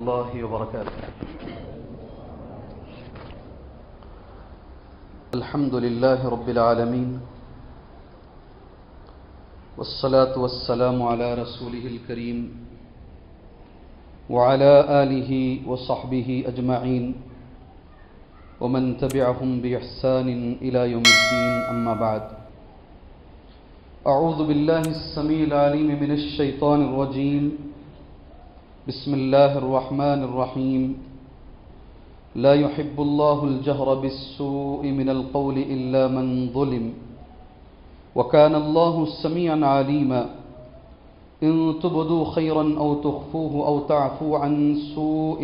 الله وبركاته. الحمد لله رب العالمين، والصلاة والسلام على رسوله الكريم وعلى آله وصحبه أجمعين ومن تبعهم بإحسان إلى يوم الدين، أما بعد. أعوذ بالله السميع العليم من الشيطان الرجيم. بسم الله الرحمن الرحيم. لا يحب الله الجهر بالسوء من القول إلا من ظلم وكان الله سميعا عليما. إن تبدوا خيرا أو تخفوه أو تعفوا عن سوء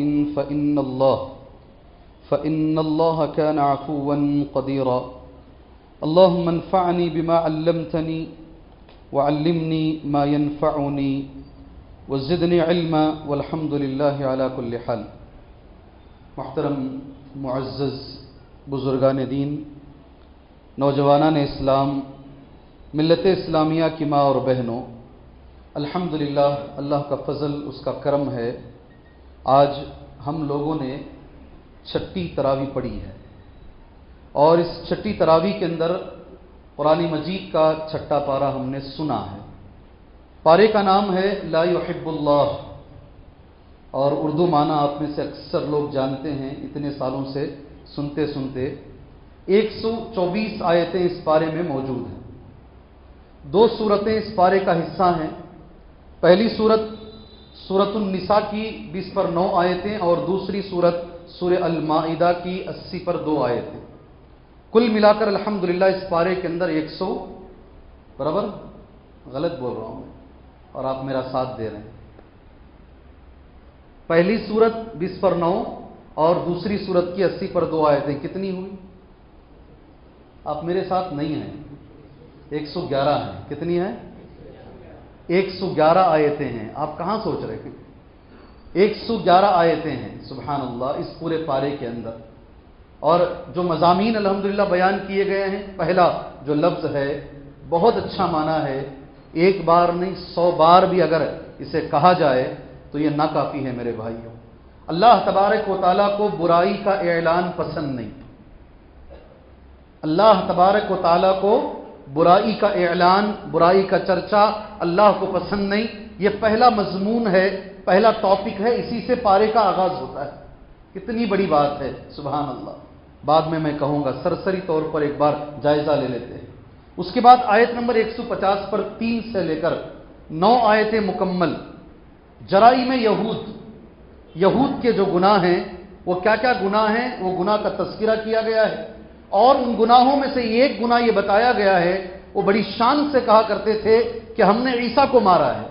فإن الله كان عفوا قديرا. اللهم انفعني بما علمتني وعلمني ما ينفعني وزدنی علما والحمد للہ علی کل حال. محترم معزز بزرگان دین، نوجوانان اسلام، ملت اسلامیہ کی ماں اور بہنوں، الحمدللہ اللہ کا فضل، اس کا کرم ہے، آج ہم لوگوں نے چھٹی تراویح پڑھی ہے، اور اس چھٹی تراویح کے اندر قرآن مجید کا چھٹا پارہ ہم نے سنا ہے. پارے کا نام ہے لا يحب اللہ، اور اردو معنی آپ میں سے اکثر لوگ جانتے ہیں، اتنے سالوں سے سنتے سنتے. 124 آیتیں اس پارے میں موجود ہیں. 2 سورتیں اس پارے کا حصہ ہیں. پہلی سورت سورۃ النساء کی 20 پر 9 آیتیں، اور دوسری سورت سورہ المائدہ کی 80 پر 2 آیتیں. کل ملا کر الحمدللہ اس پارے کے اندر 100 برابر، غلط بول رہا ہوں میں اور آپ میرا ساتھ دے رہے ہیں. پہلی سورت 20 پر 9 اور دوسری سورت کی 80 پر 2 آیتیں، کتنی ہوئی؟ آپ میرے ساتھ نہیں ہیں. 111 ہیں. کتنی ہیں؟ 111 آیتیں ہیں. آپ کہاں سوچ رہے ہیں؟ 111 آیتیں ہیں. سبحان اللہ، اس پورے پارے کے اندر. اور جو مضامین الحمدللہ بیان کیے گئے ہیں، پہلا جو لفظ ہے بہت اچھا معنی ہے. ایک بار نہیں 100 بار بھی اگر اسے کہا جائے تو یہ ناکافی ہے میرے بھائیوں. اللہ تبارک و تعالیٰ کو برائی کا اعلان پسند نہیں. اللہ تبارک و تعالیٰ کو برائی کا اعلان، برائی کا چرچا اللہ کو پسند نہیں. یہ پہلا مضمون ہے، پہلا ٹاپک ہے، اسی سے پارے کا آغاز ہوتا ہے. کتنی بڑی بات ہے، سبحان اللہ. بعد میں کہوں گا، سرسری طور پر ایک بار جائزہ لے لیتے ہیں. اس کے بعد آیت نمبر 150 پر 3 سے لے کر 9 آیتیں مکمل جرائم یہود کے جو گناہ ہیں، وہ کیا کیا گناہ ہیں، وہ گناہ کا تذکرہ کیا گیا ہے. اور ان گناہوں میں سے ایک گناہ یہ بتایا گیا ہے، وہ بڑی شان سے کہا کرتے تھے کہ ہم نے عیسیٰ کو مارا ہے.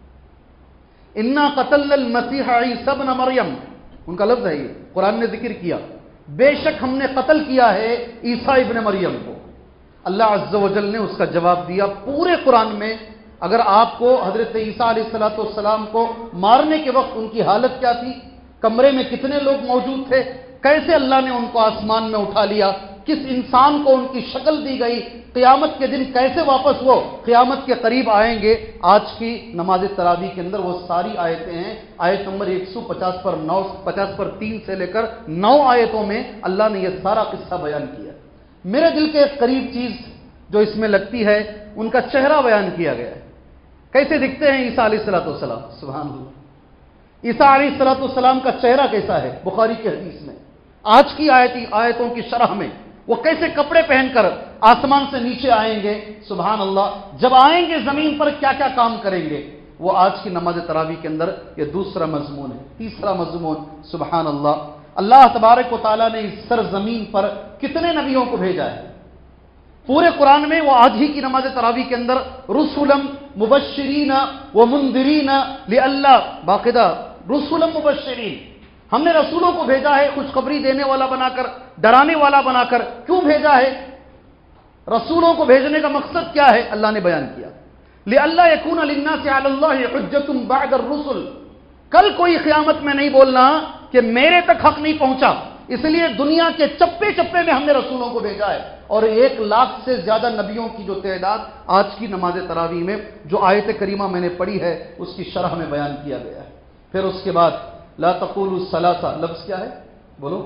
انا قتلنا المسیح عیسی ابن مریم، ان کا لفظ ہے یہ، قرآن نے ذکر کیا، بے شک ہم نے قتل کیا ہے عیسیٰ ابن مریم کو. اللہ عز و جل نے اس کا جواب دیا. پورے قرآن میں اگر آپ کو حضرت عیسیٰ علیہ السلام کو مارنے کے وقت ان کی حالت کیا تھی، کمرے میں کتنے لوگ موجود تھے، کیسے اللہ نے ان کو آسمان میں اٹھا لیا، کس انسان کو ان کی شکل دی گئی، قیامت کے دن کیسے واپس وہ قیامت کے قریب آئیں گے، آج کی نماز تراویح کے اندر وہ ساری آیتیں ہیں. آیت نمبر 150 پر 9 50 پر 3 سے لے کر 9 آیتوں میں اللہ نے یہ سارا قصہ بیان کیا. میرے دل کے ایک قریب چیز جو اس میں لگتی ہے، ان کا چہرہ بیان کیا گیا ہے. کیسے دکھتے ہیں عیسیٰ علیہ السلام؟ سبحان اللہ. عیسیٰ علیہ السلام کا چہرہ کیسا ہے؟ بخاری کی حدیث میں آج کی آیتوں کی شرح میں وہ کیسے کپڑے پہن کر آسمان سے نیچے آئیں گے، سبحان اللہ. جب آئیں گے زمین پر کیا کیا کام کریں گے، وہ آج کی نماز تراویح کے اندر یہ دوسرا مضمون ہے. تیسرا مضمون، سبحان اللہ، اللہ تبارک و تعالیٰ نے اس سرزمین پر کتنے نبیوں کو بھیجا ہے. پورے قرآن میں وہ آج ہی کی نماز تراویح کے اندر رسولم مبشرین و منذرین لئلا، باقاعدہ رسولم مبشرین، ہم نے رسولوں کو بھیجا ہے خوشخبری دینے والا بنا کر، ڈرانے والا بنا کر. کیوں بھیجا ہے؟ رسولوں کو بھیجنے کا مقصد کیا ہے؟ اللہ نے بیان کیا. لئلا یکون للناس علی اللہ حجۃ بعد الرسل، کل کوئی قیامت میں نہیں بولنا کہ میرے تک حق نہیں پہنچا، اس لیے دنیا کے چپے چپے میں ہم نے رسولوں کو بھیجا ہے. اور 1 لاکھ سے زیادہ نبیوں کی جو تعداد آج کی نماز تراویح میں جو آیت کریمہ میں نے پڑھی ہے، اس کی شرح میں بیان کیا گیا ہے. پھر اس کے بعد ला तक़ूलू सलासा, लफ्ज़ क्या है बोलो,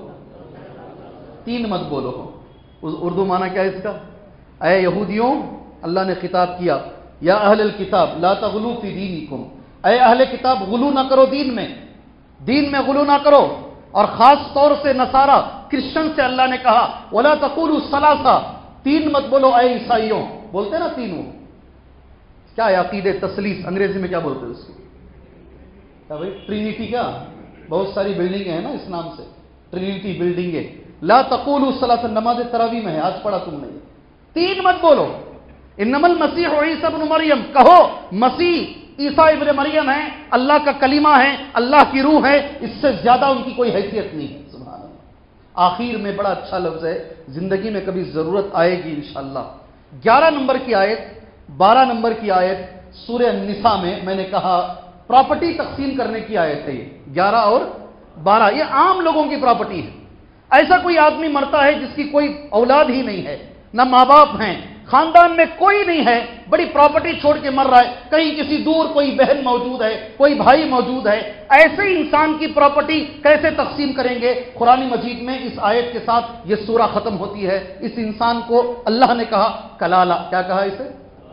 3 मत बोलो। उर्दू माना क्या है इसका? ऐ यहूदियों, अल्लाह ने खिताब किया, या अहलल किताब ला तग़लू फी दीनिकुम, ऐ अहले किताब गुलू ना करो दीन में गुलू ना करो। और खास तौर से नसारा क्रिश्चियन से अल्लाह ने कहा वला तक़ूलू सलासा, 3 मत बोलो ऐ ईसाइयों। बोलते ना तीनों, क्या है अकीदे तसलीस, अंग्रेजी में क्या बोलते हैं उसको, क्या भाई ट्रिनिटी, क्या बहुत सारी बिल्डिंग है ना इस नाम से, ट्रिनिटी बिल्डिंग है। ला तक़ूलू सलासा नमाज तरावी में है, आज पढ़ा तुमने, 3 मत बोलो। इन्नमल मसीह ईसा इब्न मरियम, कहो मसीह ईसा इब्न मरियम है, अल्लाह का कलीमा है, अल्लाह की रूह है, इससे ज्यादा उनकी कोई हैसियत नहीं है। सुभान अल्लाह। आखिर में बड़ा अच्छा लफ्ज है, जिंदगी में कभी जरूरत आएगी इंशाअल्लाह। 11 नंबर की आयत, 12 नंबर की आयत सूरह निसा में मैंने कहा प्रॉपर्टी तकसीम करने की आयत है। 11 और 12 ये आम लोगों की प्रॉपर्टी है। ऐसा कोई आदमी मरता है जिसकी कोई औलाद ही नहीं है, ना माँ बाप हैं, खानदान में कोई नहीं है, बड़ी प्रॉपर्टी छोड़ के मर रहा है, कहीं किसी दूर कोई बहन मौजूद है, कोई भाई मौजूद है, ऐसे इंसान की प्रॉपर्टी कैसे तकसीम करेंगे? कुरान मजीद में इस आयत के साथ यह सूरा खत्म होती है। इस इंसान को अल्लाह ने कहा कलाला, क्या कहा इसे,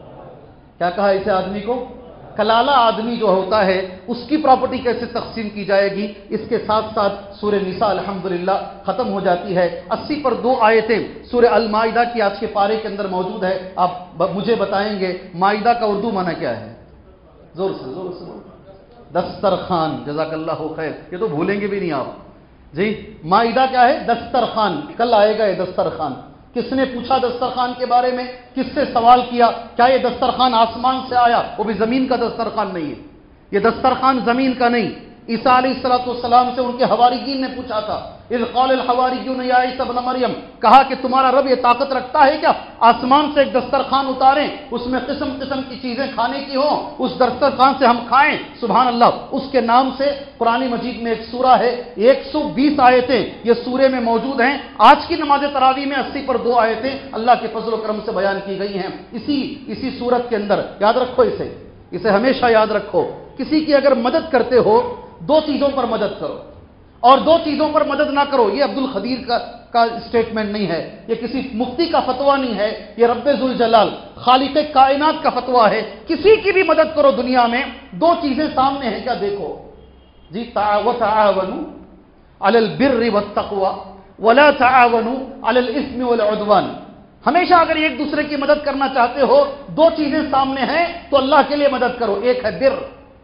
क्या कहा इसे आदमी को? कलाला आदमी जो होता है उसकी प्रॉपर्टी कैसे तकसीम की जाएगी? इसके साथ साथ सूरह निसा अल्हम्दुलिल्लाह खत्म हो जाती है। 80 पर 2 आयतें सूरह अल माइदा की आज के पारे के अंदर मौजूद है। आप मुझे बताएंगे माइदा का उर्दू माना क्या है? जोर से दस्तरखान, जज़ाकल्लाहु खैर, ये तो भूलेंगे भी नहीं आप जी। माइदा क्या है? दस्तरखान, कल आएगा ये दस्तरखान। किसने पूछा दस्तरखान के बारे में? किससे सवाल किया? क्या ये दस्तरखान आसमान से आया? वो भी जमीन का दस्तरखान नहीं है, ये दस्तरखान जमीन का नहीं। ईसा अलैहिस्सलाम से उनके हवारीयीन ने पूछा था, इज़ क़ालल हवारिय्यून या ईसा इब्न मरियम, कहा कि तुम्हारा रब ये ताकत रखता है क्या आसमान से एक दस्तरखान उतारें, उसमें किस्म किस्म की चीजें खाने की हो, उस दस्तरखान से हम खाएं? सुभान अल्लाह। उसके नाम से कुरान मजीद में एक सूरा है, 120 आयतें ये सूरे में मौजूद हैं। आज की नमाज तरावी में 80 पर 2 आयतें अल्लाह के फजल व करम से बयान की गई हैं इसी सूरत के अंदर। याद रखो इसे हमेशा याद रखो। किसी की अगर मदद करते हो 2 चीजों पर मदद करो और 2 चीजों पर मदद ना करो। ये अब्दुल खदीर का स्टेटमेंट नहीं है, ये किसी मुफ्ती का फतवा नहीं है, ये रब्बे जुल जलाल खालिक़े कायनात का फतवा है। किसी की भी मदद करो दुनिया में, 2 चीजें सामने हैं क्या देखो जी, तआवनु अलल बिर्रि वत्तक़वा वला तआवनु अलल इस्मि वल उद्वान। हमेशा अगर एक दूसरे की मदद करना चाहते हो, 2 चीजें सामने हैं तो अल्लाह के लिए मदद करो, एक है बिर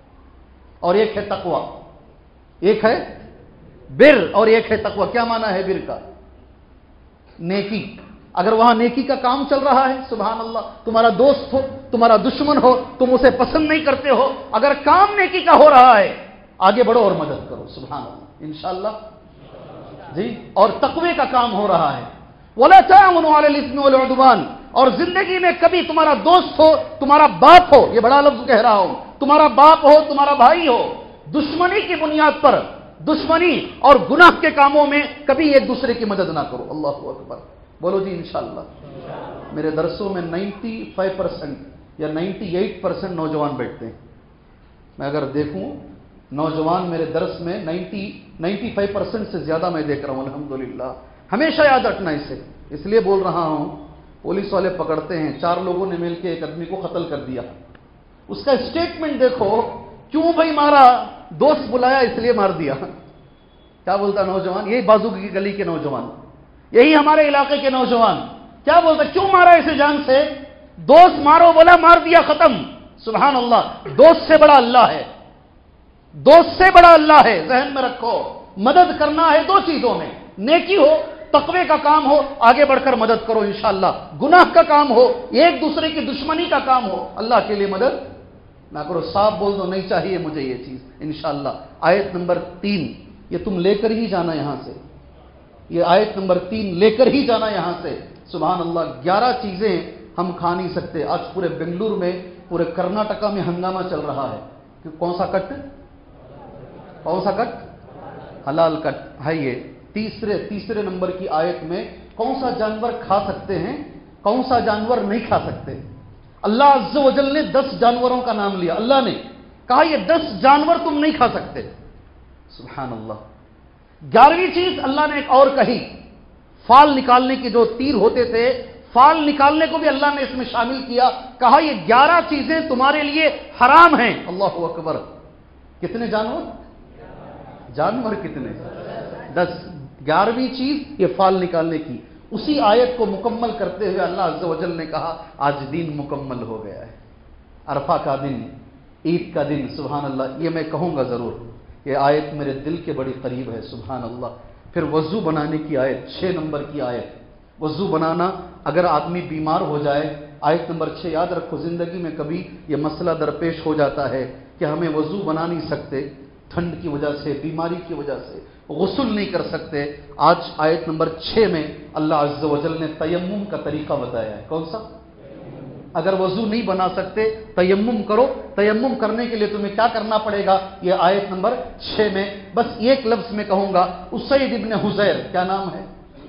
और एक है तकवा। एक है बिर और एक है तकवा। क्या माना है बिर का? नेकी। अगर वहां नेकी का काम चल रहा है, सुभान अल्लाह, तुम्हारा दोस्त हो, तुम्हारा दुश्मन हो, तुम उसे पसंद नहीं करते हो, अगर काम नेकी का हो रहा है आगे बढ़ो और मदद करो, सुभान अल्लाह, इंशाअल्लाह जी। और तकवे का काम हो रहा है, वला ताअवनु अलल इस्मि वल उद्वान। और जिंदगी में कभी तुम्हारा दोस्त हो, तुम्हारा बाप हो, ये बड़ा लफ्ज कह रहा हूं, तुम्हारा बाप हो, तुम्हारा भाई हो, दुश्मनी की बुनियाद पर, दुश्मनी और गुनाह के कामों में कभी एक दूसरे की मदद ना करो। अल्लाहु अकबर, बोलो जी इंशाअल्लाह। मेरे दरसों में 95% या 98% नौजवान बैठते हैं। मैं अगर देखूं नौजवान मेरे दरस में 95% से ज्यादा मैं देख रहा हूं, अल्हम्दुलिल्लाह। हमेशा याद रखना इसे, इसलिए बोल रहा हूं। पुलिस वाले पकड़ते हैं, 4 लोगों ने मिलकर एक आदमी को कत्ल कर दिया, उसका स्टेटमेंट देखो, क्यों भाई मारा? दोस्त बुलाया इसलिए मार दिया। क्या बोलता नौजवान? यही बाजू की गली के नौजवान, यही हमारे इलाके के नौजवान क्या बोलता? क्यों मारा इसे जान से? दोस्त मारो बोला, मार दिया, खत्म। सुभान अल्लाह। दोस्त से बड़ा अल्लाह है, दोस्त से बड़ा अल्लाह है, जहन में रखो। मदद करना है 2 चीजों में, नेकी हो, तकवे का काम हो, आगे बढ़कर मदद करो इंशाअल्लाह। गुनाह का काम हो, एक दूसरे की दुश्मनी का काम हो, अल्लाह के लिए मदद ना करो। साफ बोल दो, नहीं चाहिए मुझे ये चीज इंशाअल्लाह। आयत नंबर 3 ये तुम लेकर ही जाना यहां से, ये आयत नंबर 3 लेकर ही जाना यहां से। सुभान अल्लाह। 11 चीजें हम खा नहीं सकते। आज पूरे बेंगलुरु में, पूरे कर्नाटका में हंगामा चल रहा है कि कौन सा कट हलाल कट है। ये तीसरे नंबर की आयत में कौन सा जानवर खा सकते हैं, कौन सा जानवर नहीं खा सकते। अल्लाह अज़्ज़ व जल ने 10 जानवरों का नाम लिया। अल्लाह ने कहा ये 10 जानवर तुम नहीं खा सकते। سبحان اللہ۔ 11ویں چیز اللہ نے ایک اور کہی، فال نکالنے کے جو تیر ہوتے تھے، فال نکالنے کو بھی اللہ نے اس میں شامل کیا، کہا یہ 11 چیزیں تمہارے لیے حرام ہیں۔ اللہ اکبر۔ کتنے جانور؟ جانور کتنے؟ 10۔ 11ویں چیز یہ فال نکالنے کی۔ اسی آیت کو مکمل کرتے ہوئے اللہ عز و جل نے کہا آج دین مکمل ہو گیا ہے، عرفہ کا دن، عید کا دن۔ سبحان اللہ، یہ میں کہوں گا ضرور، یہ آیت میرے دل کے بڑی قریب ہے۔ سبحان اللہ۔ پھر وضو بنانے کی آیت، 6 نمبر کی آیت، وضو بنانا اگر آدمی بیمار ہو جائے، آیت نمبر 6 یاد رکھو۔ زندگی میں کبھی یہ مسئلہ درپیش ہو جاتا ہے کہ ہمیں وضو بنا نہیں سکتے، ٹھنڈ کی وجہ سے، بیماری کی وجہ سے غسل نہیں کر سکتے۔ آج آیت نمبر 6 میں اللہ عز و جل نے تیمم کا طریقہ بتایا ہے۔ کون سا؟ اگر وضو نہیں بنا سکتے تیمم کرو۔ تیمم کرنے کے لیے تمہیں کیا کرنا پڑے گا؟ یہ آیت نمبر 6 میں بس ایک لفظ میں کہوں گا، اسید ابن حضیر، کیا نام ہے؟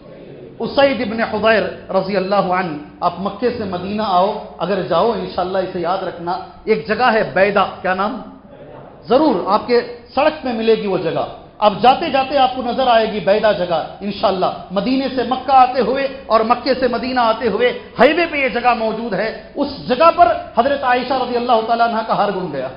اسید ابن حضیر رضی اللہ عنہ۔ آپ مکے سے مدینہ آؤ، اگر جاؤ انشاءاللہ اسے یاد رکھنا، ایک جگہ ہے بیدا، کیا نام؟ ضرور آپ کے سڑک میں ملے گی وہ جگہ، اب جاتے جاتے آپ کو نظر آئے گی بیدا جگہ انشاءاللہ۔ مدینے سے مکہ آتے ہوئے اور مکے سے مدینہ آتے ہوئے ہائی وے پہ یہ جگہ موجود ہے۔ اس جگہ پر حضرت عائشہ رضی اللہ تعالیٰ عنہ کا ہار گم گیا،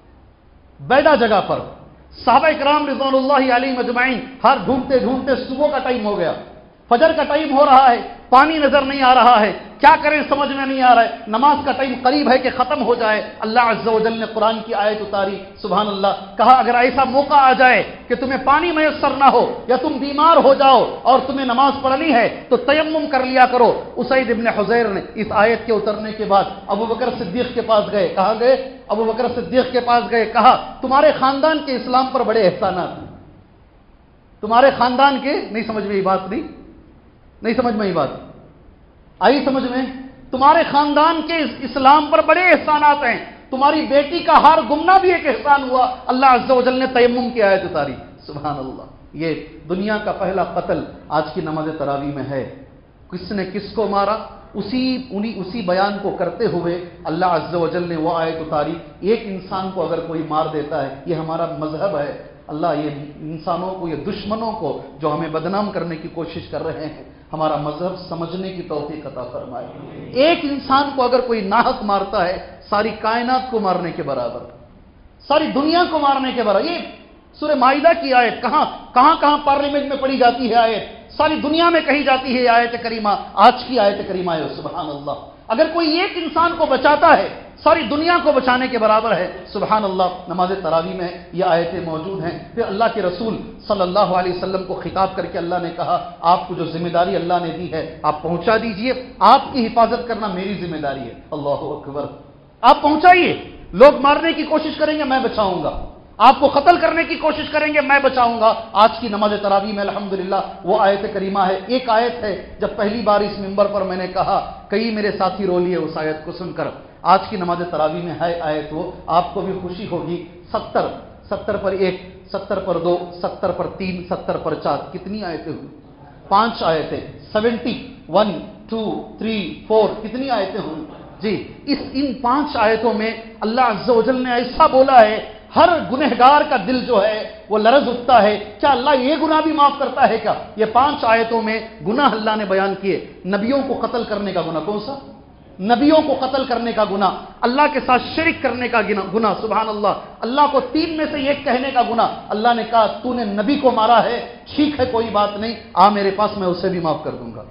بیدا جگہ پر۔ صحابہ اکرام رضوان اللہ علیہم اجمعین ہار ڈھونڈتے ڈھونڈتے صبح کا ٹائم ہو گیا، فجر کا ٹائم ہو رہا ہے، پانی نظر نہیں آ رہا ہے، کیا کریں سمجھ میں نہیں آ رہا ہے، نماز کا ٹائم قریب ہے کہ ختم ہو جائے۔ اللہ عز و جل نے قرآن کی آیت اتاری، سبحان اللہ، کہا اگر ایسا موقع آ جائے کہ تمہیں پانی میسر نہ ہو یا تم بیمار ہو جاؤ اور تمہیں نماز پڑھنی ہے تو تیمم کر لیا کرو۔ اسید ابن حضیر نے اس آیت کے اترنے کے بعد ابو بکر صدیق کے پاس گئے، کہاں گئے؟ ابو بکر صدیق کے پاس گئے، کہا تمہارے خاندان کے اسلام پر بڑے احسانات ہیں، تمہارے خاندان کے، نہیں سمجھ میں یہ بات، نہیں سمجھ میں یہ بات آئی سمجھ میں؟ تمہارے خاندان کے اسلام پر بڑے احسانات ہیں، تمہاری بیٹی کا ہار گمنا بھی ایک احسان ہوا۔ اللہ عز و جل نے تیمم کی آیت اتاری، سبحان اللہ۔ یہ دنیا کا پہلا قتل آج کی نماز تراویح میں ہے۔ کس نے کس کو مارا؟ اسی بیان کو کرتے ہوئے اللہ عز و جل نے وہ آیت اتاری، ایک انسان کو اگر کوئی مار دیتا ہے، یہ ہمارا مذہب ہے، اللہ یہ انسانوں کو، یہ دشمنوں کو جو ہمیں بدنام کرنے کی کوشش کر رہے ہیں، ہمارا مذہب سمجھنے کی توفیق عطا فرمائے۔ ایک انسان کو اگر کوئی ناحق مارتا ہے، ساری کائنات کو مارنے کے برابر، ساری دنیا کو مارنے کے برابر۔ یہ سورہ مائدہ کی آیت کہاں پارلیمنٹ میں پڑھی جاتی ہے آیت، ساری دنیا میں کہی جاتی ہے آیت کریمہ، آج کی آیت کریمہ ہے، سبحان اللہ۔ اگر کوئی ایک انسان کو بچاتا ہے، ساری دنیا کو بچانے کے برابر ہے، سبحان اللہ۔ نماز تراویح میں یہ آیتیں موجود ہیں۔ پھر اللہ کے رسول صلی اللہ علیہ وسلم کو خطاب کر کے اللہ نے کہا آپ کو جو ذمہ داری اللہ نے دی ہے آپ پہنچا دیجئے، آپ کی حفاظت کرنا میری ذمہ داری ہے۔ اللہ اکبر، آپ پہنچائیے، لوگ مارنے کی کوشش کریں گے میں بچاؤں گا، آپ کو قتل کرنے کی کوشش کریں گے میں بچاؤں گا۔ آج کی نماز تراویح میں الحمدللہ وہ آیت کریمہ ہے۔ ایک آیت ہے جب پہلی بار اس منبر پر میں نے کہا، کئی میرے ساتھی رو لیے اس آیت کو سن کر۔ آج کی نماز تراویح میں ہے آیت وہ، آپ کو بھی خوشی ہوگی۔ 70 پر 1، 70 پر 2، 70 پر 3، 70 پر 4، کتنی آیتیں ہوئی؟ 5 آیتیں۔ 70، 1، 2، 3، 4، کتنی آیتیں ہوئی؟ جی، ان 5 آیتوں میں اللہ عز و جل نے ایسا بولا ہے، ہر گنہگار کا دل جو ہے وہ لرز اٹھتا ہے، کیا اللہ یہ گناہ بھی معاف کرتا ہے کیا؟ یہ 5 آیتوں میں گناہ اللہ نے بیان کیے۔ نبیوں کو قتل کرنے کا گناہ، کون سا؟ نبیوں کو قتل کرنے کا گناہ، اللہ کے ساتھ شرک کرنے کا گناہ، سبحان اللہ، اللہ کو 3 میں سے ایک کہنے کا گناہ۔ اللہ نے کہا تو نے نبی کو مارا ہے، ٹھیک ہے کوئی بات نہیں، آ میرے پاس میں اسے بھی معاف کر دوں گا۔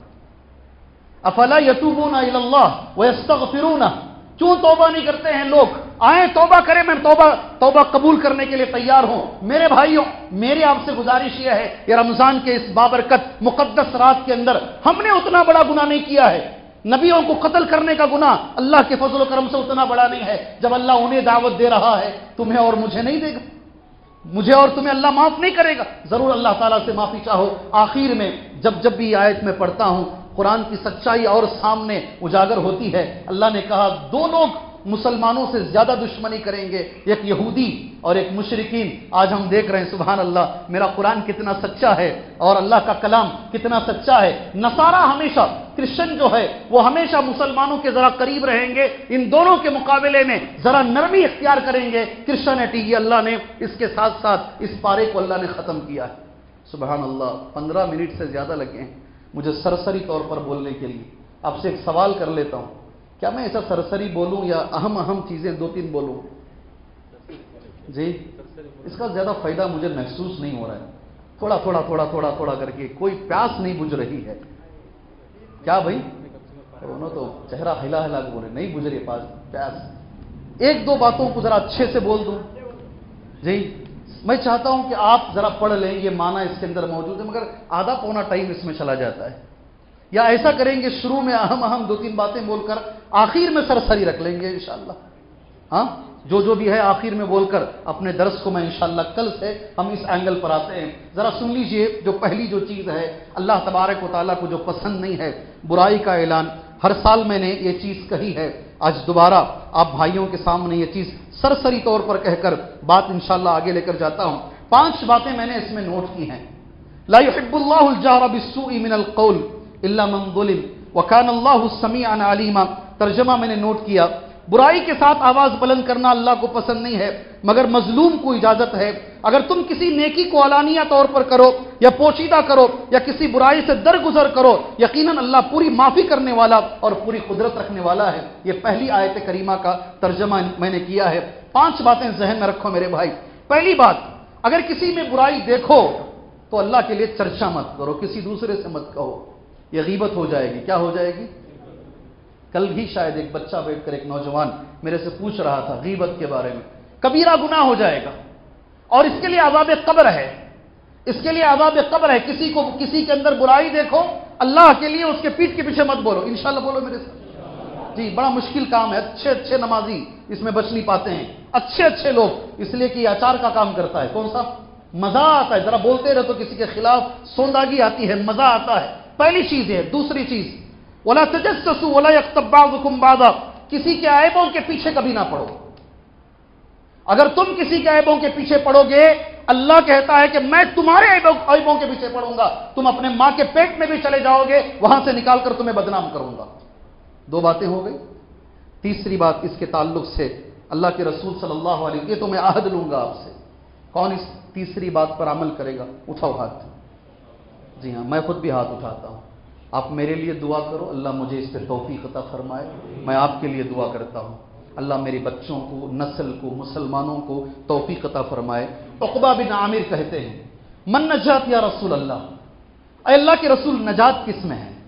افلا یتوبون الی اللہ ویستغفرون، کیوں توبہ نہیں کرتے ہیں لوگ؟ آئیں توبہ کریں، میں توبہ قبول کرنے کے لیے تیار ہوں۔ میرے بھائیوں، میری آپ سے گزارش یہ ہے، یہ رمضان کے اس بابرکت مقدس رات کے اندر ہم نے اتنا بڑا گناہ نہیں کیا ہے۔ نبیوں کو قتل کرنے کا گناہ اللہ کے فضل و کرم سے اتنا بڑا نہیں ہے، جب اللہ انہیں دعوت دے رہا ہے، تمہیں اور مجھے نہیں دے گا؟ مجھے اور تمہیں اللہ معاف نہیں کرے گا؟ ضرور اللہ تعالیٰ سے معافی چاہو۔ آخر میں جب بھی آیت میں پڑھتا ہوں، قرآن کی سچائی اور سامنے اجاگر ہوتی ہے۔ اللہ نے کہا 2 لوگ मुसलमानों से ज्यादा दुश्मनी करेंगे, एक यहूदी और एक मुशरिकीन। आज हम देख रहे हैं सुभान अल्लाह, मेरा कुरान कितना सच्चा है और अल्लाह का कलाम कितना सच्चा है। नसारा हमेशा, क्रिश्चियन जो है वो हमेशा मुसलमानों के जरा करीब रहेंगे, इन दोनों के मुकाबले में जरा नरमी इख्तियार करेंगे क्रिश्चियनिटी। ये अल्लाह ने इसके साथ साथ इस पारे को अल्लाह ने खत्म किया है। सुभान अल्लाह, 15 मिनट से ज्यादा लगे हैं मुझे सरसरी तौर पर बोलने के लिए। आपसे एक सवाल कर लेता हूं, क्या मैं ऐसा सरसरी बोलूं या अहम अहम चीजें 2-3 बोलूं? जी, इसका ज्यादा फायदा मुझे महसूस नहीं हो रहा है। थोड़ा थोड़ा थोड़ा थोड़ा थोड़ा करके, कोई प्यास नहीं बुझ रही है क्या भाई? दोनों तो चेहरा हिला हिला के बोले नहीं बुझ रही प्यास। 1-2 बातों को जरा अच्छे से बोल दूं। जी, मैं चाहता हूं कि आप जरा पढ़ लें, ये माना इसके अंदर मौजूद है, मगर आधा पौना टाइम इसमें चला जाता है। या ऐसा करेंगे, शुरू में अहम अहम 2-3 बातें बोलकर आखिर में सरसरी रख लेंगे इंशाअल्लाह। हाँ, जो भी है आखिर में बोलकर अपने दर्स को मैं इंशाअल्लाह कल से हम इस एंगल पर आते हैं। जरा सुन लीजिए, जो पहली जो चीज है, अल्लाह तबारक व तआला को जो पसंद नहीं है बुराई का ऐलान। हर साल मैंने ये चीज कही है, आज दोबारा आप भाइयों के सामने ये चीज सरसरी तौर पर कहकर बात इंशाअल्लाह आगे लेकर जाता हूं। 5 बातें मैंने इसमें नोट की हैं। ला युहिब्बुल्लाहुल जहरा बिस्सूइ मिनल कौल इल्ला मन ज़ुलिम व काना अल्लाहु समीअन अलीमा। तर्जुमा मैंने नोट किया, बुराई के साथ आवाज बुलंद करना अल्लाह को पसंद नहीं है, मगर मजलूम को इजाजत है। अगर तुम किसी नेकी को अलानिया तौर पर करो या पोशीदा करो या किसी बुराई से दरगुजर करो, यकीनन अल्लाह पूरी माफी करने वाला और पूरी कुदरत रखने वाला है। ये पहली आयत करीमा का तर्जुमा मैंने किया है। 5 बातें जहन में रखो मेरे भाई। पहली बात, अगर किसी में बुराई देखो तो अल्लाह के लिए चर्चा मत करो, किसी दूसरे से मत कहो, यह गीबत हो जाएगी। क्या हो जाएगी? कल भी शायद एक बच्चा बैठकर, एक नौजवान मेरे से पूछ रहा था गीबत के बारे में। कबीरा गुनाह हो जाएगा और इसके लिए अज़ाब कब्र है, इसके लिए अज़ाब कब्र है। किसी के अंदर बुराई देखो, अल्लाह के लिए उसके पीठ के पीछे मत बोलो। इंशाअल्लाह बोलो मेरे साथ। जी, बड़ा मुश्किल काम है, अच्छे नमाजी इसमें बच नहीं पाते हैं, अच्छे लोग, इसलिए कि अचार का काम करता है। कौन सा? मजा आता है, जरा बोलते रहो तो किसी के खिलाफ सोंदागी आती है, मजा आता है। पहली चीज है। दूसरी चीज, वला तजस्ससु वला यग़्तब बअज़ुकुम बअज़ा, किसी के ऐबों के पीछे कभी ना पड़ो। अगर तुम किसी के ऐबों के पीछे पड़ोगे, अल्लाह कहता है कि मैं तुम्हारे ऐबों के पीछे पड़ूंगा, तुम अपने मां के पेट में भी चले जाओगे, वहां से निकालकर तुम्हें बदनाम करूंगा। 2 बातें हो गई। तीसरी बात इसके ताल्लुक से अल्लाह के रसूल सल्लल्लाहु अलैहि वसल्लम, ये तो मैं आहद लूंगा आपसे, कौन इस तीसरी बात पर अमल करेगा? उठाओ हाथ। जी हाँ, मैं खुद भी हाथ उठाता हूं। आप मेरे लिए दुआ करो, अल्लाह मुझे इस पर तौफीक अता फरमाए। मैं आपके लिए दुआ करता हूं, अल्लाह मेरे बच्चों को, नस्ल को, मुसलमानों को तौफीक अता फरमाए। उक़बा बिन आमिर कहते हैं, मन नजात या रसूल अल्लाह, ऐ अल्लाह के रसूल नजात किस में है?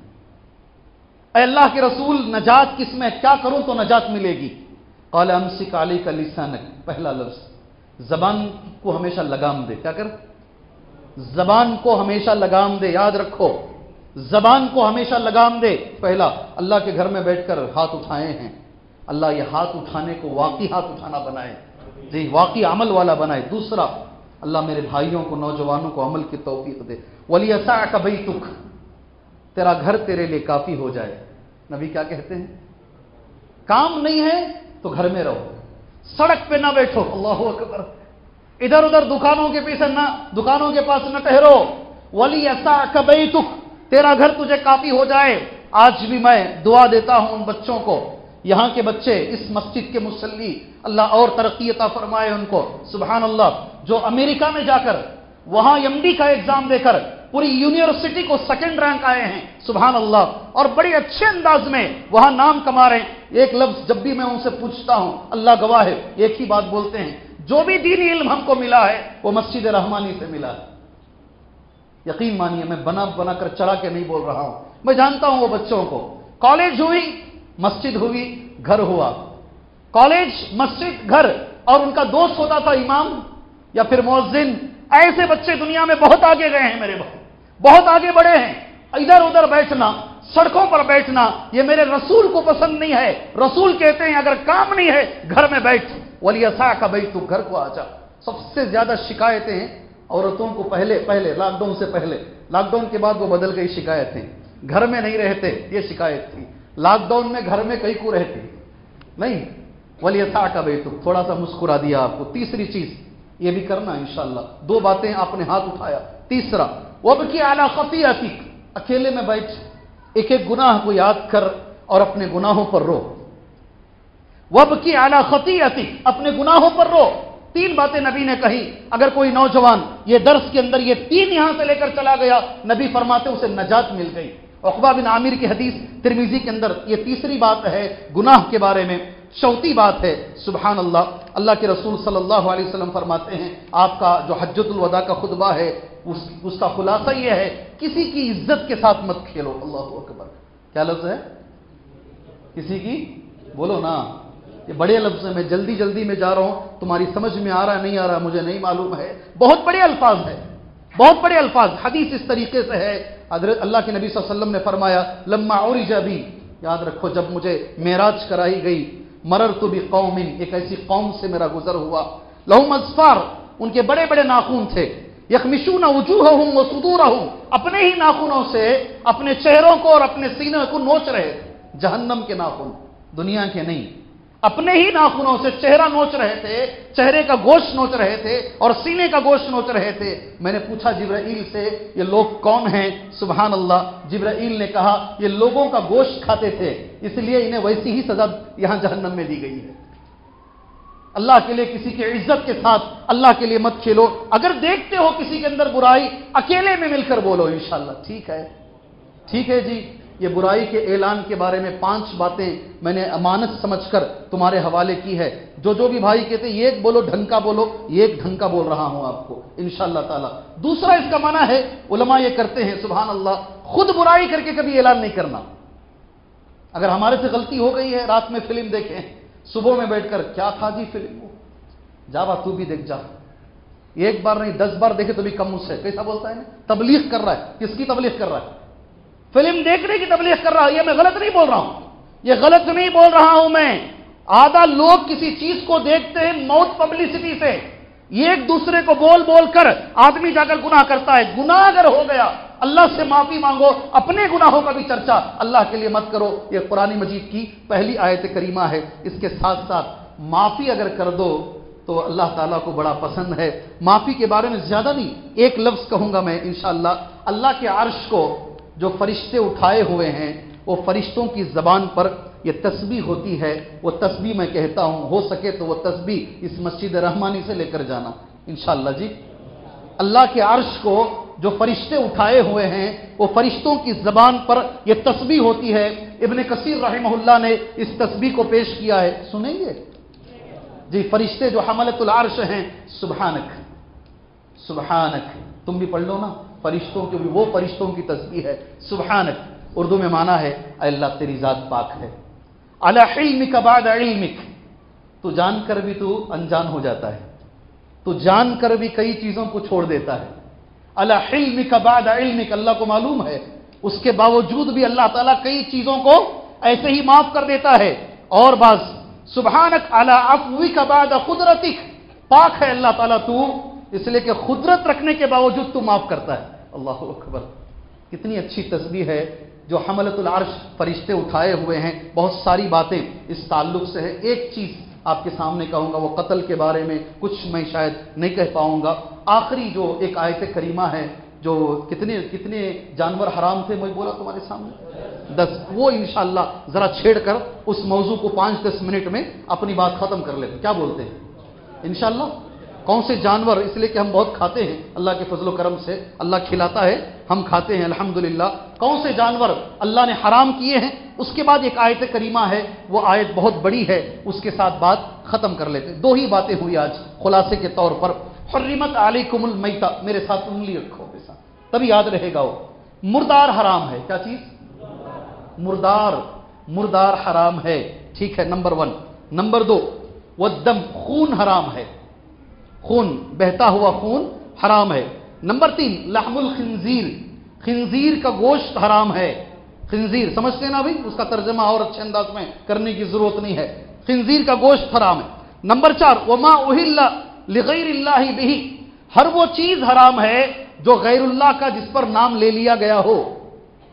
ऐ अल्लाह के रसूल नजात किस में है? क्या करूं तो नजात मिलेगी? क़ाल अमसिक अलैका लिसानक, पहला लफ्ज, जबान को हमेशा लगाम दे। क्या कर? जबान को हमेशा लगाम दे। याद रखो, जबान को हमेशा लगाम दे। पहला, अल्लाह के घर में बैठकर हाथ उठाए हैं, अल्लाह ये हाथ उठाने को वाकई हाथ उठाना बनाए, जी वाकई अमल वाला बनाए। दूसरा, अल्लाह मेरे भाइयों को, नौजवानों को अमल की तौफीक दे। वलियसअक बैतुक, तेरा घर तेरे लिए काफी हो जाए। नबी क्या कहते हैं? काम नहीं है तो घर में रहो, सड़क पे ना बैठो, अल्लाहु अकबर, इधर उधर दुकानों के पीछे ना, दुकानों के पास न ठहरो। वलियसअक बैतुक, तेरा घर तुझे काफी हो जाए। आज भी मैं दुआ देता हूं उन बच्चों को, यहां के बच्चे, इस मस्जिद के मुसल्ली, अल्लाह और तरक्की अता फरमाए उनको। सुभान अल्लाह, जो अमेरिका में जाकर वहां एमडी का एग्जाम देकर पूरी यूनिवर्सिटी को 2nd रैंक आए हैं, सुभान अल्लाह, और बड़े अच्छे अंदाज में वहां नाम कमा रहे हैं। एक लफ्ज जब भी मैं उनसे पूछता हूं, अल्लाह गवाह है, एक ही बात बोलते हैं, जो भी दीनी इल्म हमको मिला है वो मस्जिद रहमानी से मिला है। यकीन मानिए, मैं बना कर चढ़ा के नहीं बोल रहा हूं, मैं जानता हूं वो बच्चों को। कॉलेज हुई, मस्जिद हुई, घर हुआ, कॉलेज, मस्जिद, घर, और उनका दोस्त होता था इमाम या फिर मुअज्जिन। ऐसे बच्चे दुनिया में बहुत आगे गए हैं मेरे भाई, बहुत आगे बढ़े हैं। इधर उधर बैठना, सड़कों पर बैठना, ये मेरे रसूल को पसंद नहीं है। रसूल कहते हैं अगर काम नहीं है घर में बैठ। वलियसअक बैतुक, घर को आजा। सबसे ज्यादा शिकायतें हैं औरतों को, पहले लॉकडाउन से पहले, लॉकडाउन के बाद वो बदल गई शिकायतें। घर में नहीं रहते, ये शिकायत थी। लॉकडाउन में घर में कहीं को रहते नहीं, वलियसाअका बैतुक, थोड़ा सा मुस्कुरा दिया आपको। तीसरी चीज ये भी करना इंशाअल्लाह। दो बातें आपने हाथ उठाया। तीसरा वबकी अला खतीअतिक, अकेले में बैठ एक एक गुनाह को याद कर और अपने गुनाहों पर रो। वबकी अला खतीअतिक, अपने गुनाहों पर रो। तीन बातें नबी ने कही। अगर कोई नौजवान ये दर्स के अंदर ये तीन यहां से लेकर चला गया, नबी फरमाते उसे नजात मिल गई। उक़बा बिन आमिर की हदीस तिरमिज़ी के अंदर ये तीसरी बात है गुनाह के बारे में। चौथी बात है सुभान अल्लाह, अल्लाह के रसूल सल्लल्लाहु अलैहि वसल्लम फरमाते हैं आपका जो हज्जतुल वदा का खुतबा है उसका खुलासा यह है किसी की इज्जत के साथ मत खेलो। अल्लाहु अकबर, क्या लफ्ज है? किसी की, बोलो ना, ये बड़े लफ्ज है। मैं जल्दी जल्दी में जा रहा हूं, तुम्हारी समझ में आ रहा नहीं आ रहा मुझे नहीं मालूम है। बहुत बड़े अल्फाज है, बहुत बड़े अल्फाज। हदीस इस तरीके से है, हज़रत अल्लाह के नबी सल्लल्लाहु अलैहि वसल्लम ने फरमाया लम्मा उरिज बी, याद रखो जब मुझे मेराज कराई गई, मररतु बिक़ौमिन, एक ऐसी कौम से मेरा गुजर हुआ, लहुम अज़फ़ार, उनके बड़े बड़े नाखून थे, यख़मिशून वजूहहुम व सुदूरहुम, अपने ही नाखूनों से अपने चेहरों को और अपने सीने को नोच रहे थे। जहन्नम के नाखून, दुनिया के नहीं, अपने ही नाखूनों से चेहरा नोच रहे थे, चेहरे का गोश्त नोच रहे थे और सीने का गोश्त नोच रहे थे। मैंने पूछा जिब्राइल से ये लोग कौन हैं? सुभान अल्लाह, जिब्राइल ने कहा ये लोगों का गोश्त खाते थे, इसलिए इन्हें वैसी ही सजा यहां जहन्नम में दी गई है। अल्लाह के लिए किसी की इज्जत के साथ अल्लाह के लिए मत खेलो। अगर देखते हो किसी के अंदर बुराई, अकेले में मिलकर बोलो इंशाअल्लाह, ठीक है, ठीक है जी। ये बुराई के ऐलान के बारे में 5 बातें मैंने अमानत समझकर तुम्हारे हवाले की है। जो भी भाई कहते ये एक बोलो ढंग का बोलो, ये एक ढंग का बोल रहा हूं आपको इंशाअल्लाह ताला। दूसरा इसका माना है, उलमा ये करते हैं सुभान अल्लाह, खुद बुराई करके कभी ऐलान नहीं करना। अगर हमारे से गलती हो गई है, रात में फिल्म देखें, सुबह में बैठकर क्या था जी फिल्म, जावा तू भी देख जा, एक बार नहीं 10 बार देखे तो भी कम उससे, कैसा बोलता है ना, तबलीग कर रहा है। किसकी तबलीग कर रहा है? फिल्म देखने की तबलीग कर रहा है। ये मैं गलत नहीं बोल रहा हूं, ये गलत नहीं बोल रहा हूं मैं। आधा लोग किसी चीज को देखते हैं मौत पब्लिसिटी से, ये एक दूसरे को बोल बोल कर आदमी जाकर गुनाह करता है। गुनाह अगर हो गया अल्लाह से माफी मांगो, अपने गुनाहों का भी चर्चा अल्लाह के लिए मत करो। ये कुरान मजीद की पहली आयत करीमा है। इसके साथ साथ माफी अगर कर दो तो अल्लाह ताला को बड़ा पसंद है। माफी के बारे में ज्यादा नहीं, एक लफ्ज कहूंगा मैं इंशाअल्लाह। अल्लाह के अर्श को जो फरिश्ते उठाए हुए हैं, वो फरिश्तों की जबान पर ये तस्बीह होती है। वो तस्बीह मैं कहता हूं, हो सके तो वो तस्बीह इस मस्जिद रहमानी से लेकर जाना इंशाअल्लाह जी। अल्लाह के अर्श को जो फरिश्ते उठाए हुए हैं, वो फरिश्तों की जबान पर ये तस्बीह होती है। इब्न कसीर रहमहुल्लाह ने इस तस्बीह को पेश किया है, सुनेंगे जी। फरिश्ते जो हमलतुल अर्श हैं, सुबहानक सुबहानक, तुम भी पढ़ लो ना, फरिश्तों की भी वो फरिश्तों की तस्बीह है सुबहानक। उर्दू में माना है अल्लाह तेरी जात पाक है। अला इल्मिक बाद इल्मिक, तू जानकर भी तू अनजान हो जाता है, तू जानकर भी कई चीजों को छोड़ देता है। अला इल्मिक बाद इल्मिक, अल्लाह को मालूम है, उसके बावजूद भी अल्लाह ताला कई चीजों को ऐसे ही माफ कर देता है। और बात सुबहानक अला अफ़्विक बाद कुदरतिक, पाक है अल्लाह ताला तू, इसलिए कि कुदरत रखने के बावजूद तू माफ करता है। अल्लाह अकबर, कितनी अच्छी तस्बीह है जो हमलतुल अर्श फरिश्ते उठाए हुए हैं। बहुत सारी बातें इस ताल्लुक से है। एक चीज आपके सामने कहूंगा, वो कत्ल के बारे में कुछ मैं शायद नहीं कह पाऊंगा। आखिरी जो एक आयत करीमा है, जो कितने कितने जानवर हराम थे, मैं बोला तुम्हारे सामने 10, वो इंशाअल्लाह जरा छेड़कर उस मौजू को 5-10 मिनट में अपनी बात खत्म कर लेते। क्या बोलते हैं इंशाअल्लाह? कौन से जानवर, इसलिए कि हम बहुत खाते हैं, अल्लाह के फजल करम से अल्लाह खिलाता है, हम खाते हैं अल्हम्दुलिल्लाह। कौन से जानवर अल्लाह ने हराम किए हैं, उसके बाद एक आयत करीमा है, वो आयत बहुत बड़ी है, उसके साथ बात खत्म कर लेते। 2 ही बातें हुई आज खुलासे के तौर पर। हुर्रिमत अलैकुमुल मैता, मेरे साथ उंगली रखो ऐसा, तभी याद रहेगा। वो मुर्दार हराम है। क्या चीज? मुर्दार, मुर्दार हराम है, ठीक है, नंबर 1। नंबर 2, वद्दम, खून हराम है, खून, बहता हुआ खून हराम है। नंबर 3, लहमुल खिंजीर, खिंजीर का गोश्त हराम है। खिंजीर समझते हैं ना भाई, उसका तर्जमा और अच्छे अंदाज में करने की जरूरत नहीं है। खिंजीर का गोश्त हराम है। नंबर 4, वमा उहिल्ला लिगैरिल्लाहि बिही, हर वो चीज हराम है जो गैरुल्लाह का जिस पर नाम ले लिया गया हो।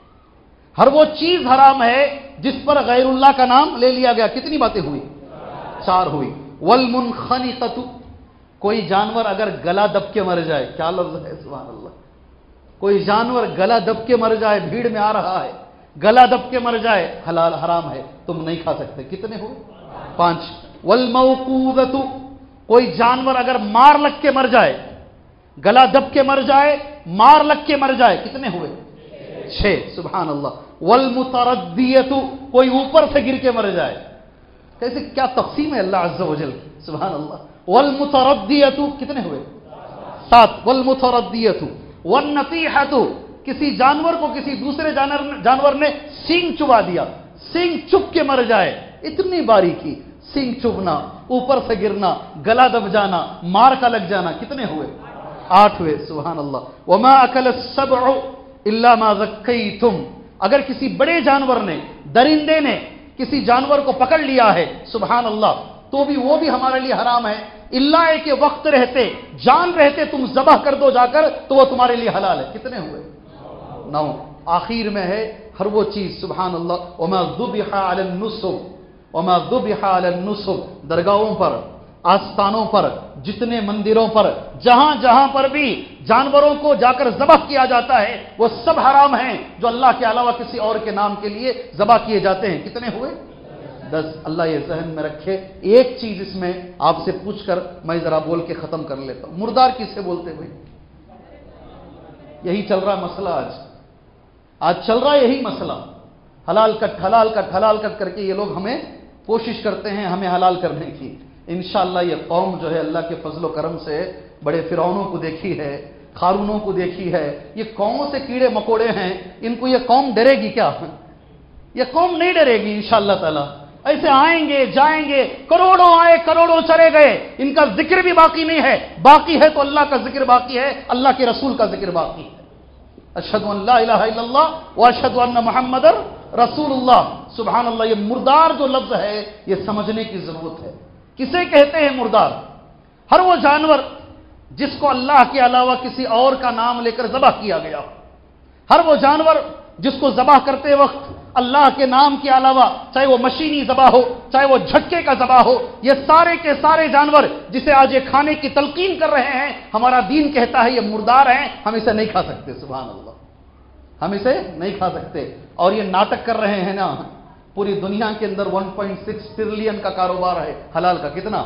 हर वो चीज हराम है जिस पर गैरुल्लाह का नाम ले लिया गया। कितनी बातें हुई? 4 हुई। वलमुनखनिकतु, कोई जानवर अगर गला दब के मर जाए, क्या लफ्ज है, सुभान अल्लाह, कोई जानवर गला दब के मर जाए, भीड़ में आ रहा है, गला दब के मर जाए, हलाल हराम है, तुम नहीं खा सकते। कितने हुए? 5। वलमौकूदतु, कोई जानवर अगर मार लग के मर जाए, गला दब के मर जाए, मार लग के मर जाए, कितने हुए? 6। सुभान अल्लाह। वलमुतरद्दियतु, कोई ऊपर से गिर के मर जाए। कैसे, क्या तक़सीम है अल्लाह अज़्ज़ व जल, सुभान अल्लाह। वलमुतरद्दियतु, कितने हुए? 7। वलमुतरद्दियतु वन्नतीहतु, किसी जानवर को किसी दूसरे जानवर ने सींग चुबा दिया, सींग चुभ के मर जाए, इतनी बारीकी, सींग चुभना, ऊपर से गिरना, गला दब जाना, मार का लग जाना, कितने हुए? 8 हुए। सुभान अल्लाह। वमा अकल सबउ इल्ला मा ज़क्कैतुम, अगर किसी बड़े जानवर ने, दरिंदे ने किसी जानवर को पकड़ लिया है, सुभान अल्लाह, तो भी वो भी हमारे लिए हराम है, इल्ला के वक्त रहते, जान रहते तुम ज़बह कर दो जाकर, तो वो तुम्हारे लिए हलाल है। कितने हुए? 9। आखिर में है हर वो चीज, सुभान अल्लाह, वमा ज़ुबिहा अलन नुसब, वमा ज़ुबिहा अलन नुसब, दरगाहों पर, आस्थानों पर, जितने मंदिरों पर, जहां जहां पर भी जानवरों को जाकर ज़बह किया जाता है, वो सब हराम हैं जो अल्लाह के अलावा किसी और के नाम के लिए ज़बह किए जाते हैं। कितने हुए? 10। अल्लाह ये जहन में रखे। एक चीज इसमें आपसे पूछकर मैं जरा बोल के खत्म कर लेता हूं, मुर्दार किसे बोलते भाई? यही चल रहा मसला, आज चल रहा यही मसला, हलाल कट हलाल कट हलाल कट करके ये लोग हमें कोशिश करते हैं हमें हलाल करने की। इंशाअल्लाह ये कौम जो है अल्लाह के फजलो करम से बड़े फिरौनों को देखी है, खारूनों को देखी है, ये कौमों से कीड़े मकोड़े हैं, इनको ये कौम डरेगी क्या? ये कौम नहीं डरेगी इंशाअल्लाह ताला। ऐसे आएंगे जाएंगे, करोड़ों आए करोड़ों चले गए, इनका जिक्र भी बाकी नहीं है, बाकी है तो अल्लाह का जिक्र बाकी है, अल्लाह के रसूल का जिक्र बाकी है। अशहदु अन ला इलाहा इल्लल्लाह व अशहदु अन्न मुहम्मदर रसूलुल्लाह। सुभान अल्लाह। ये मुर्दार जो लफ्ज है ये समझने की जरूरत है। किसे कहते हैं मुर्दार? हर वो जानवर जिसको अल्लाह के अलावा किसी और का नाम लेकर ज़बह किया गया, हर वो जानवर जिसको ज़बह करते वक्त अल्लाह के नाम के अलावा, चाहे वो मशीनी ज़बह हो, चाहे वो झटके का ज़बह हो, ये सारे के सारे जानवर जिसे आज ये खाने की तलकीन कर रहे हैं, हमारा दीन कहता है ये मुर्दार हैं, हम इसे नहीं खा सकते। सुभान अल्लाह, हम इसे नहीं खा सकते। और ये नाटक कर रहे हैं ना, पूरी दुनिया के अंदर 1.6 ट्रिलियन का कारोबार है हलाल का। कितना?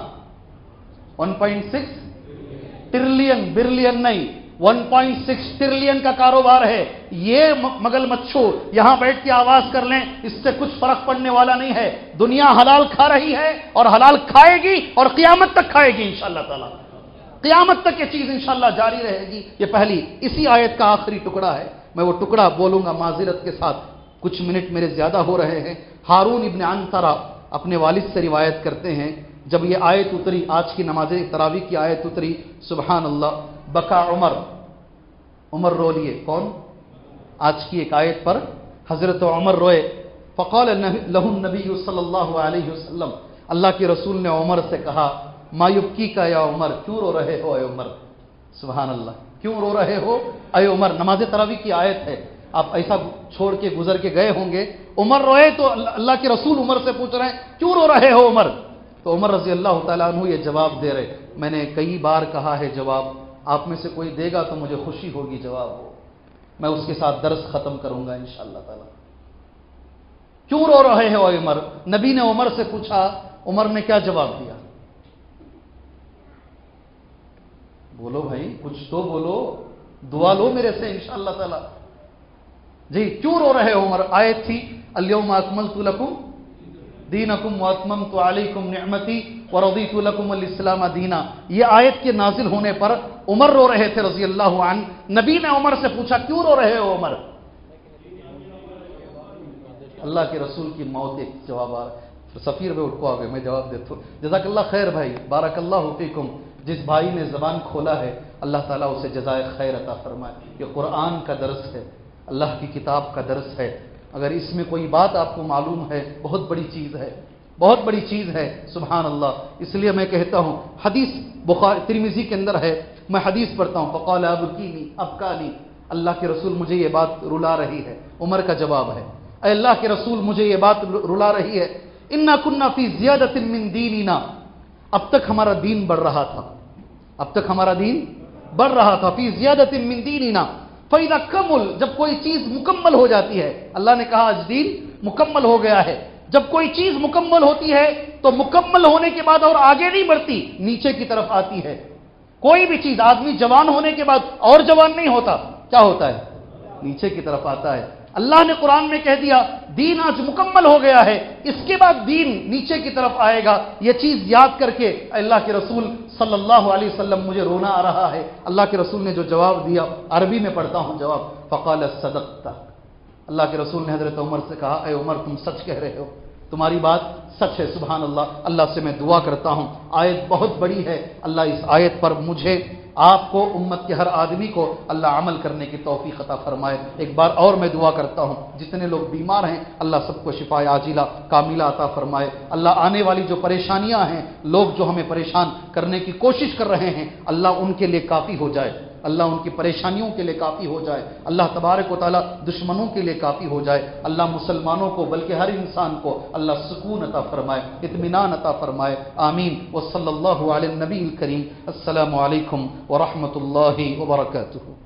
1.6 ट्रिलियन, बिलियन नहीं, 1.6 ट्रिलियन का कारोबार है। ये मगल मच्छू यहां बैठ के आवाज कर लें, इससे कुछ फर्क पड़ने वाला नहीं है। दुनिया हलाल खा रही है और हलाल खाएगी और क़यामत तक खाएगी इंशाअल्लाह ताला। क़यामत तक ये चीज इंशाअल्लाह जारी रहेगी। ये पहली इसी आयत का आखिरी टुकड़ा है, मैं वो टुकड़ा बोलूंगा माजिरत के साथ, कुछ मिनट मेरे ज्यादा हो रहे हैं। हारून इब्न अंतरा अपने वालिद से रिवायत करते हैं, जब ये आयत उतरी, आज की नमाज तरावी की आयत उतरी, सुभान अल्लाह, बका उमर रो लिए। कौन? आज की एक आयत पर हजरत उमर रोए। फ़क़ाल लहु नबी सल्लल्लाहु अलैहि वसल्लम, अल्लाह के रसूल ने उमर से कहा, मा युब्की का या उमर, क्यों रो रहे हो अय उमर? सुभान अल्लाह, क्यों रो रहे हो अय उमर? नमाज तरावी की आयत है, आप ऐसा छोड़ के गुजर के गए होंगे। उमर रोए तो अल्लाह के रसूल उमर से पूछ रहे हैं, क्यों रो रहे हो उमर? तो उमर रजी अल्लाह तआला अन्हु ये जवाब दे रहे, मैंने कई बार कहा है जवाब, आप में से कोई देगा तो मुझे खुशी होगी जवाब हो, मैं उसके साथ दर्स खत्म करूंगा इंशाअल्लाह ताला। क्यों रो रहे हो उमर? नबी ने उमर से पूछा, उमर ने क्या जवाब दिया? बोलो भाई, कुछ तो बोलो, दुआ लो मेरे से इंशाअल्लाह ताला। जी, क्यों रो रहे हो उमर? आयत थी, अल-यौमा अकमलतु लकुम दीनकुम व अतममतु अलैकुम निअमती व रदीतु लकुम अल-इस्लाम दीना। ये आयत के नाजिल होने पर उमर रो रहे थे रजी अल्लाह अन्हु। नबी ने उमर से पूछा, क्यों रो रहे हो उमर? अल्लाह के रसूल की मौत। एक जवाब आ रहा, सफीर भाई उठ को आ गए, मैं जवाब देता हूँ। जज़ाकल्लाह खैर भाई, बारकल्लाहु फीकुम। जिस भाई ने जबान खोला है अल्लाह ताला उसे जज़ाए खैर अता फरमाए। ये कुरान का दर्स है, अल्लाह की किताब का दर्स है। अगर इसमें कोई बात आपको मालूम है, बहुत बड़ी चीज है, बहुत बड़ी चीज है। सुभान अल्लाह। इसलिए मैं कहता हूं, हदीस बुखारी तिरमिजी के अंदर है, मैं हदीस पढ़ता हूं, फ़क़ाल अबकीनी अबकानी, अल्लाह के रसूल मुझे ये बात रुला रही है। उमर का जवाब है, अल्लाह के रसूल मुझे ये बात रुला रही है इन्ना कुन्ना फी ज़ियादतिन मिन दीनिना, अब तक हमारा दीन बढ़ रहा था, अब तक हमारा दीन बढ़ रहा था। फी ज़ियादतिन मिन दीनिना फ़इज़ा कमुल, जब कोई चीज मुकम्मल हो जाती है, अल्लाह ने कहा आज दीन मुकम्मल हो गया है। जब कोई चीज मुकम्मल होती है तो मुकम्मल होने के बाद और आगे नहीं बढ़ती, नीचे की तरफ आती है। कोई भी चीज, आदमी जवान होने के बाद और जवान नहीं होता, क्या होता है? नीचे की तरफ आता है। अल्लाह ने कुरान में कह दिया दीन आज मुकम्मल हो गया है, इसके बाद दीन नीचे की तरफ आएगा। यह चीज याद करके अल्लाह के रसूल सल्लल्लाहु अलैहि वसल्लम, मुझे रोना आ रहा है, अल्लाह के रसूल ने जो जवाब दिया, अरबी में पढ़ता हूं जवाब, फ़क़ाल सदक़्ता, अल्लाह के रसूल ने हज़रत उमर से कहा, ए उमर तुम सच कह रहे हो, तुम्हारी बात सच है। सुभान अल्लाह, अल्लाह से मैं दुआ करता हूं, आयत बहुत बड़ी है, अल्लाह इस आयत पर मुझे, आपको, उम्मत के हर आदमी को अल्लाह अमल करने की तौफीक अता फरमाए। एक बार और मैं दुआ करता हूं, जितने लोग बीमार हैं अल्लाह सबको शिफाए आजिला कामिला अता फरमाए। अल्लाह आने वाली जो परेशानियां हैं, लोग जो हमें परेशान करने की कोशिश कर रहे हैं, अल्लाह उनके लिए काफ़ी हो जाए, अल्लाह उनकी परेशानियों के लिए काफ़ी हो जाए, अल्लाह तबारक व तआला दुश्मनों के लिए काफ़ी हो जाए, अल्लाह मुसलमानों को, बल्कि हर इंसान को अल्लाह सुकून अता फरमाए, इत्मीनान अता फरमाए। आमीन। व सल्लल्लाहु अला नबील करीम। अस्सलामु अलैकुम व रहमतुल्लाहि व बरकातुहू।